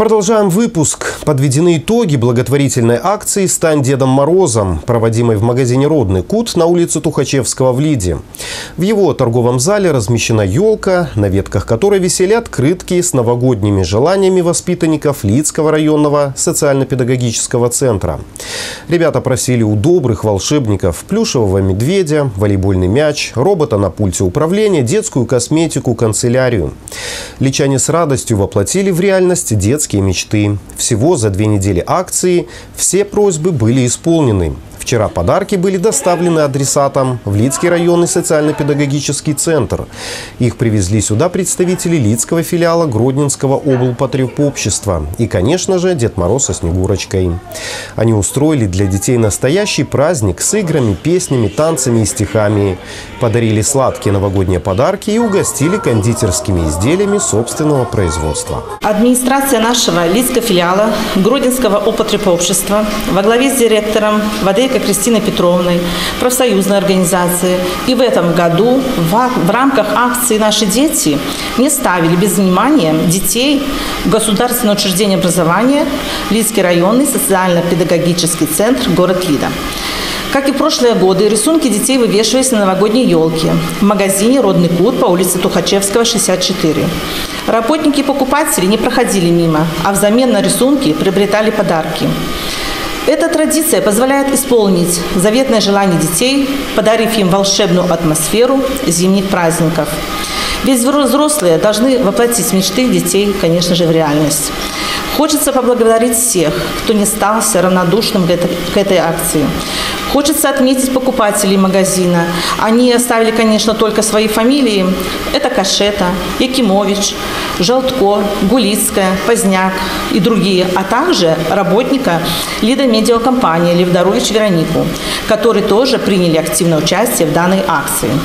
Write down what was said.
Продолжаем выпуск. Подведены итоги благотворительной акции «Стань Дедом Морозом», проводимой в магазине «Родный Кут» на улице Тухачевского в Лиде. В его торговом зале размещена елка, на ветках которой висели открытки с новогодними желаниями воспитанников Лидского районного социально-педагогического центра. Ребята просили у добрых волшебников плюшевого медведя, волейбольный мяч, робота на пульте управления, детскую косметику, канцелярию. Личане с радостью воплотили в реальность детские мечты. Всего за 2 недели акции все просьбы были исполнены. Вчера подарки были доставлены адресатам в Лидский районный социально-педагогический центр. Их привезли сюда представители Лидского филиала Гродненского облпотребобщества. И, конечно же, Дед Мороз со Снегурочкой. Они устроили для детей настоящий праздник с играми, песнями, танцами и стихами. Подарили сладкие новогодние подарки и угостили кондитерскими изделиями собственного производства. Администрация нашего Лидского филиала Гродненского облпотребобщества во главе с директором Вадейко Кристиной Петровной, профсоюзной организации. И в этом году в рамках акции «Наши дети» не ставили без внимания детей в государственное учреждение образования Лидский районный социально-педагогический центр, город Лида. Как и в прошлые годы, рисунки детей вывешивались на новогодней елке в магазине «Родный Кут» по улице Тухачевского, 64. Работники и покупатели не проходили мимо, а взамен на рисунки приобретали подарки. Эта традиция позволяет исполнить заветное желание детей, подарив им волшебную атмосферу зимних праздников. Ведь взрослые должны воплотить мечты детей, конечно же, в реальность. Хочется поблагодарить всех, кто не остался равнодушным к этой акции. Хочется отметить покупателей магазина. Они оставили, конечно, только свои фамилии. Это Кашета, Якимович, Желтко, Гулицкая, Поздняк и другие, а также работника Лида Медиакомпании Левдорович Веронику, которые тоже приняли активное участие в данной акции.